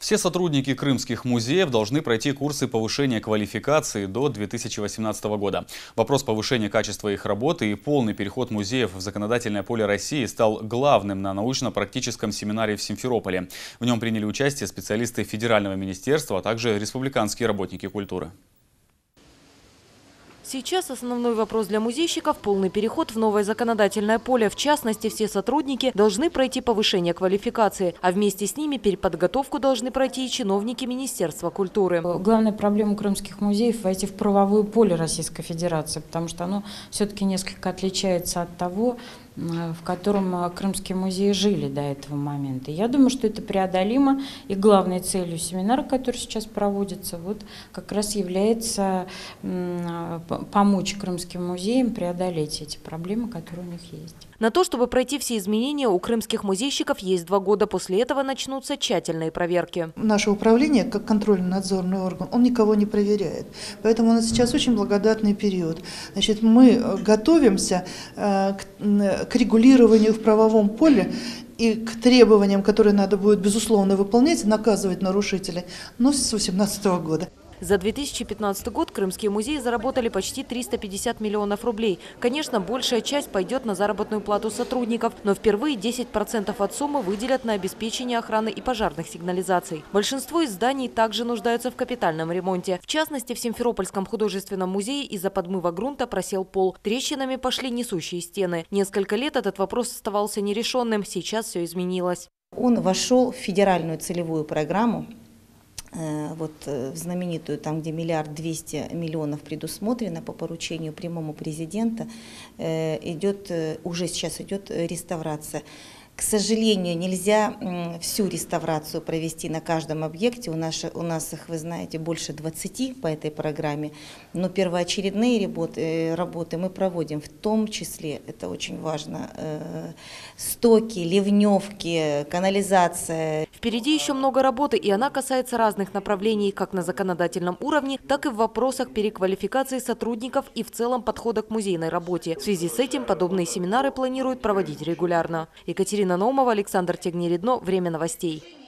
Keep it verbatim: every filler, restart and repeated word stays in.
Все сотрудники крымских музеев должны пройти курсы повышения квалификации до две тысячи восемнадцатого года. Вопрос повышения качества их работы и полный переход музеев в законодательное поле России стал главным на научно-практическом семинаре в Симферополе. В нем приняли участие специалисты федерального министерства, а также республиканские работники культуры. Сейчас основной вопрос для музейщиков – полный переход в новое законодательное поле. В частности, все сотрудники должны пройти повышение квалификации, а вместе с ними переподготовку должны пройти и чиновники Министерства культуры. Главная проблема крымских музеев – войти в правовое поле Российской Федерации, потому что оно все-таки несколько отличается от того, в котором крымские музеи жили до этого момента. Я думаю, что это преодолимо, и главной целью семинара, который сейчас проводится, вот как раз является помочь крымским музеям преодолеть эти проблемы, которые у них есть. На то, чтобы пройти все изменения, у крымских музейщиков есть два года. После этого начнутся тщательные проверки. Наше управление, как контрольно-надзорный орган, он никого не проверяет. Поэтому у нас сейчас очень благодатный период. Значит, мы готовимся к, к регулированию в правовом поле и к требованиям, которые надо будет, безусловно, выполнять и наказывать нарушителей, но с две тысячи восемнадцатого года. За две тысячи пятнадцатый год крымские музеи заработали почти триста пятьдесят миллионов рублей. Конечно, большая часть пойдет на заработную плату сотрудников, но впервые десять процентов от суммы выделят на обеспечение охраны и пожарных сигнализаций. Большинство из зданий также нуждаются в капитальном ремонте. В частности, в Симферопольском художественном музее из-за подмыва грунта просел пол. Трещинами пошли несущие стены. Несколько лет этот вопрос оставался нерешенным. Сейчас все изменилось. Он вошел в федеральную целевую программу. Вот знаменитую, там, где миллиард двести миллионов предусмотрено по поручению прямому президента, идет, уже сейчас идет реставрация. К сожалению, нельзя всю реставрацию провести на каждом объекте. У нас, у нас их, вы знаете, больше двадцати по этой программе. Но первоочередные работы, работы мы проводим, в том числе, это очень важно, стоки, ливневки, канализация. Впереди еще много работы, и она касается разных направлений, как на законодательном уровне, так и в вопросах переквалификации сотрудников и в целом подхода к музейной работе. В связи с этим подобные семинары планируют проводить регулярно. Екатерина Наумова, Александр Тегнередно. Время новостей.